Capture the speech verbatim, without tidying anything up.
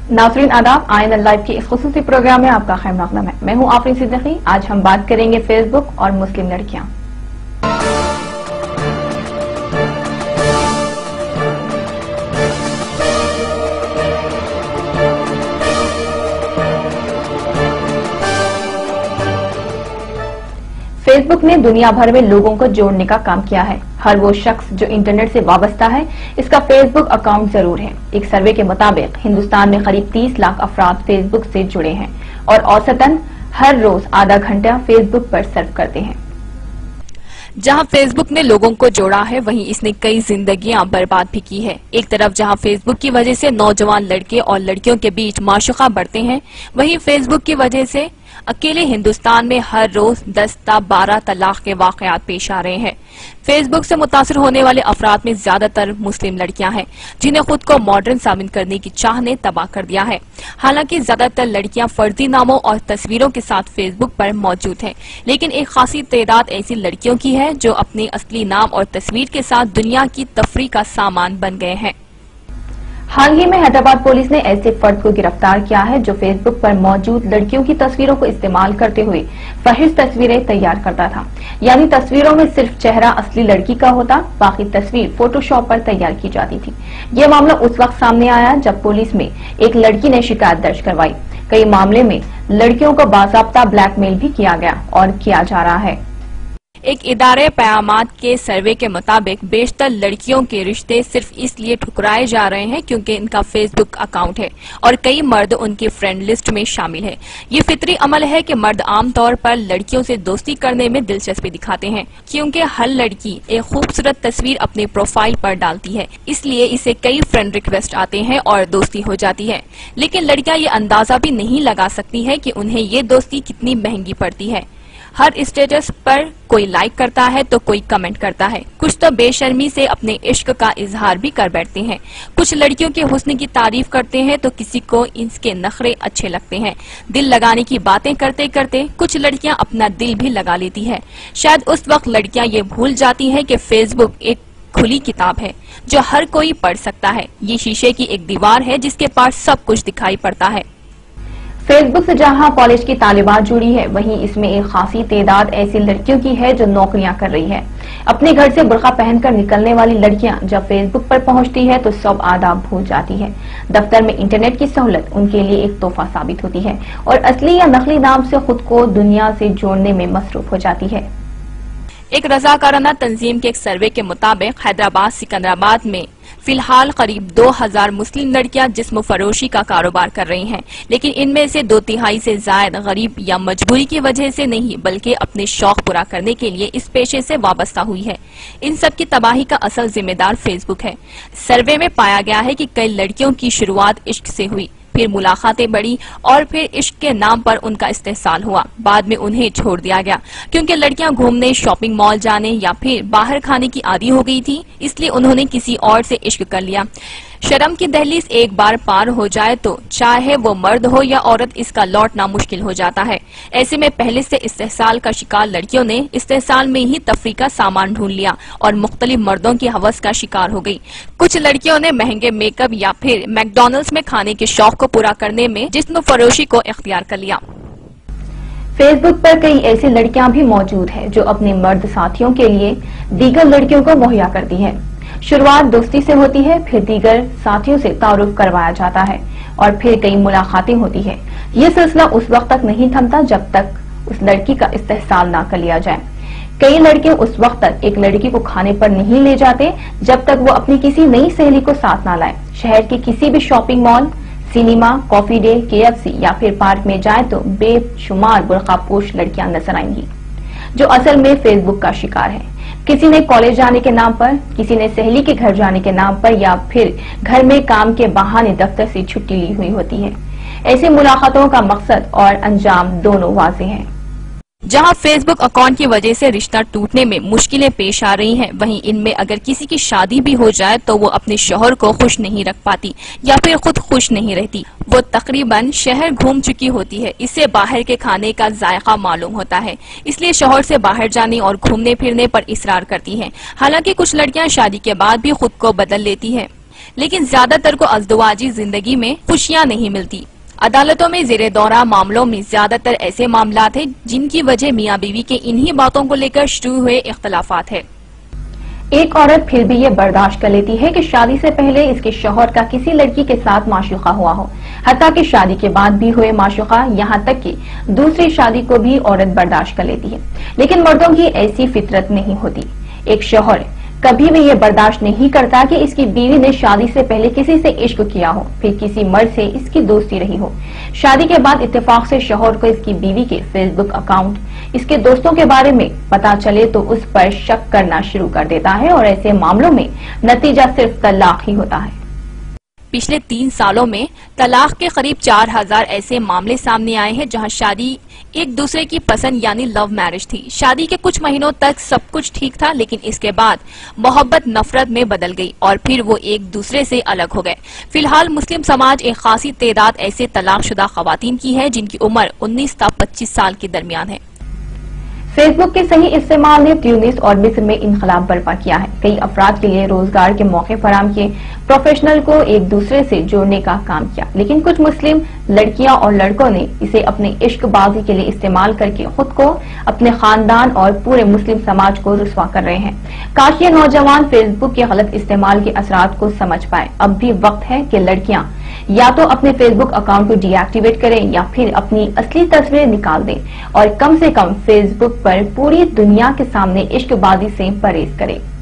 नाज़रीन आदाब, INL live के इस खुसूसी प्रोग्राम में आपका खैर मक़दम है। मैं हूं आफरीन सिद्दीकी। आज हम बात करेंगे फेसबुक और मुस्लिम लड़कियां। फेसबुक ने दुनिया भर में लोगों को जोड़ने का काम किया है। हर वो शख्स जो इंटरनेट से वाबस्ता है, इसका फेसबुक अकाउंट जरूर है। एक सर्वे के मुताबिक हिंदुस्तान में करीब तीस लाख अफराद फेसबुक से जुड़े हैं और औसतन हर रोज आधा घंटा फेसबुक पर सर्फ करते हैं। जहां फेसबुक ने लोगों को जोड़ा है, वहीं इसने कई जिंदगियां बर्बाद भी की है। एक तरफ जहां फेसबुक की वजह से नौजवान लड़के और लड़कियों के बीच माशुका बढ़ते हैं, वहीं फेसबुक की वजह से अकेले हिंदुस्तान में हर रोज दस ता बारह तलाक के वाकयात पेश आ रहे हैं। फेसबुक से मुतासर होने वाले अफराद में ज्यादातर मुस्लिम लड़कियां हैं, जिन्हें खुद को मॉडर्न साबित करने की चाह ने तबाह कर दिया है। हालांकि ज्यादातर लड़कियां फर्जी नामों और तस्वीरों के साथ फेसबुक पर मौजूद हैं, लेकिन एक खासी तादाद ऐसी लड़कियों की है जो अपने असली नाम और तस्वीर के साथ दुनिया की तफरीह का सामान बन गए हैं। हाल ही में हैदराबाद पुलिस ने ऐसे फर्द को गिरफ्तार किया है जो फेसबुक पर मौजूद लड़कियों की तस्वीरों को इस्तेमाल करते हुए फहिश तस्वीरें तैयार करता था। यानी तस्वीरों में सिर्फ चेहरा असली लड़की का होता, बाकी तस्वीर फोटोशॉप पर तैयार की जाती थी। ये मामला उस वक्त सामने आया जब पुलिस में एक लड़की ने शिकायत दर्ज करवाई। कई मामले में लड़कियों को बाज़ाब्ता ब्लैकमेल भी किया गया और किया जा रहा है। एक इदारे पयामात के सर्वे के मुताबिक बेशतर लड़कियों के रिश्ते सिर्फ इसलिए ठुकराए जा रहे हैं क्योंकि इनका फेसबुक अकाउंट है और कई मर्द उनकी फ्रेंड लिस्ट में शामिल है। ये फितरी अमल है कि मर्द आमतौर पर लड़कियों से दोस्ती करने में दिलचस्पी दिखाते हैं, क्योंकि हर लड़की एक खूबसूरत तस्वीर अपने प्रोफाइल पर डालती है, इसलिए इसे कई फ्रेंड रिक्वेस्ट आते हैं और दोस्ती हो जाती है। लेकिन लड़कियां ये अंदाजा भी नहीं लगा सकती है कि उन्हें ये दोस्ती कितनी महंगी पड़ती है। हर स्टेटस पर कोई लाइक करता है तो कोई कमेंट करता है, कुछ तो बेशर्मी से अपने इश्क का इजहार भी कर बैठते हैं। कुछ लड़कियों के हुस्न की तारीफ करते हैं तो किसी को इसके नखरे अच्छे लगते हैं। दिल लगाने की बातें करते करते कुछ लड़कियां अपना दिल भी लगा लेती है। शायद उस वक्त लड़कियां ये भूल जाती हैं कि फेसबुक एक खुली किताब है जो हर कोई पढ़ सकता है। ये शीशे की एक दीवार है जिसके पास सब कुछ दिखाई पड़ता है। फेसबुक से जहां कॉलेज की तालिबात जुड़ी है, वहीं इसमें एक खासी तादाद ऐसी लड़कियों की है जो नौकरियां कर रही है। अपने घर से बुर्का पहनकर निकलने वाली लड़कियां जब फेसबुक पर पहुंचती है तो सब आदाब भूल जाती है। दफ्तर में इंटरनेट की सहूलत उनके लिए एक तोहफा साबित होती है और असली या नकली नाम से खुद को दुनिया से जोड़ने में मसरूफ हो जाती है। एक रजाकाराना तंजीम के एक सर्वे के मुताबिक हैदराबाद सिकंदराबाद में फिलहाल करीब दो हजार मुस्लिम लड़कियां जिस्म फरोशी का कारोबार कर रही हैं, लेकिन इनमें से दो तिहाई से जायद गरीब या मजबूरी की वजह से नहीं बल्कि अपने शौक पूरा करने के लिए इस पेशे से वाबस्ता हुई है। इन सब की तबाही का असल जिम्मेदार फेसबुक है। सर्वे में पाया गया है कि कई लड़कियों की शुरुआत इश्क से हुई, फिर मुलाकातें बढ़ी और फिर इश्क के नाम पर उनका इस्तेहसाल हुआ। बाद में उन्हें छोड़ दिया गया क्योंकि लड़कियां घूमने, शॉपिंग मॉल जाने या फिर बाहर खाने की आदी हो गई थी, इसलिए उन्होंने किसी और से इश्क कर लिया। शर्म की दहलीज एक बार पार हो जाए तो चाहे वो मर्द हो या औरत, इसका लौटना मुश्किल हो जाता है। ऐसे में पहले से इस्तेहसाल का शिकार लड़कियों ने इस्तेहसाल में ही तफरीह का सामान ढूंढ लिया और मुख्तलिफ मर्दों की हवस का शिकार हो गई। कुछ लड़कियों ने महंगे मेकअप या फिर मैकडॉनल्ड्स में खाने के शौक को पूरा करने में जिस्म फरोशी को इख्तियार कर लिया। फेसबुक पर कई ऐसी लड़कियां भी मौजूद है जो अपने मर्द साथियों के लिए दीगर लड़कियों को मुहैया करती है। शुरुआत दोस्ती से होती है, फिर दीगर साथियों से तारुफ करवाया जाता है और फिर कई मुलाकातें होती है। ये सिलसिला उस वक्त तक नहीं थमता जब तक उस लड़की का इस्तेहसाल ना कर लिया जाए। कई लड़के उस वक्त तक एक लड़की को खाने पर नहीं ले जाते जब तक वो अपनी किसी नई सहेली को साथ ना लाए। शहर के किसी भी shopping mall, cinema, coffee day, K F C या फिर पार्क में जाए तो बेशुमार बुर्कापोश लड़कियां नजर आएंगी जो असल में फेसबुक का शिकार है। किसी ने कॉलेज जाने के नाम पर, किसी ने सहेली के घर जाने के नाम पर या फिर घर में काम के बहाने दफ्तर से छुट्टी ली हुई होती है। ऐसी मुलाकातों का मकसद और अंजाम दोनों वाज़ेह हैं। जहां फेसबुक अकाउंट की वजह से रिश्ता टूटने में मुश्किलें पेश आ रही हैं, वहीं इनमें अगर किसी की शादी भी हो जाए तो वो अपने शौहर को खुश नहीं रख पाती या फिर खुद खुश नहीं रहती। वो तकरीबन शहर घूम चुकी होती है, इससे बाहर के खाने का जायका मालूम होता है, इसलिए शौहर से बाहर जाने और घूमने फिरने पर इसरार करती हैं। हालांकि कुछ लड़कियां शादी के बाद भी खुद को बदल लेती हैं। لیکن زیادہ تر کو ازدواجی زندگی میں خوشیاں نہیں ملتی۔ عدالتوں میں زیر دورہ معاملوں میں زیادہ تر ایسے معاملات ہیں جن کی وجہ میاں بیوی کے انہی باتوں کو لے کر شروع ہوئے اختلافات ہے۔ ایک عورت پھر بھی یہ برداشت کر لیتی ہے کہ شادی سے پہلے اس کے شوہر کا کسی لڑکی کے ساتھ معشوقہ ہوا ہو، حتیٰ کہ شادی کے بعد بھی ہوئے معشوقہ، یہاں تک کہ دوسری شادی کو بھی عورت برداشت کر لیتی ہے۔ لیکن مردوں کی ایسی فطرت نہیں ہوتی۔ ایک شوہر کبھی بھی یہ برداشت نہیں کرتا کہ اس کی بیوی نے شادی سے پہلے کسی سے عشق کیا ہو، پھر کسی مرد سے اس کی دوستی رہی ہو۔ شادی کے بعد اتفاق سے شوہر کو اس کی بیوی کے فیس بک اکاؤنٹ، اس کے دوستوں کے بارے میں پتا چلے تو اس پر شک کرنا شروع کر دیتا ہے، اور ایسے معاملوں میں نتیجہ صرف طلاق ہی ہوتا ہے۔ پچھلے تین سالوں میں طلاق کے قریب چار ہزار ایسے معاملے سامنے آئے ہیں جہاں شادی ایک دوسرے کی پسند یعنی لو میرج تھی۔ شادی کے کچھ مہینوں تک سب کچھ ٹھیک تھا، لیکن اس کے بعد محبت نفرت میں بدل گئی اور پھر وہ ایک دوسرے سے الگ ہو گئے۔ فی الحال مسلم سماج ایک خاصی تعداد ایسے طلاق شدہ خواتین کی ہے جن کی عمر انیس تا پچیس سال کے درمیان ہے۔ فیس بک کے صحیح استعمال نے تیونس اور مصر میں انقلاب برپا کیا ہے۔ کئی افراد کے لیے روزگار کے موقع فراہم کیے، پروفیشنل کو ایک دوسرے سے جوڑنے کا کام کیا، لیکن کچھ مسلم لڑکیاں اور لڑکوں نے اسے اپنے عشق بازی کے لیے استعمال کر کے خود کو، اپنے خاندان اور پورے مسلم سماج کو رسوا کر رہے ہیں۔ کاش یہ نوجوان فیس بک کے غلط استعمال کے اثرات کو سمجھ پائے۔ اب بھی وقت ہے کہ لڑکیاں یا تو اپنے Facebook account deactivate ایکٹیویٹ کریں یا پھر اپنی اصلی تصویریں نکال دیں اور کم سے کم فیس بک پر پوری دنیا کے سامنے عشق بازی سے پرہیز کریں۔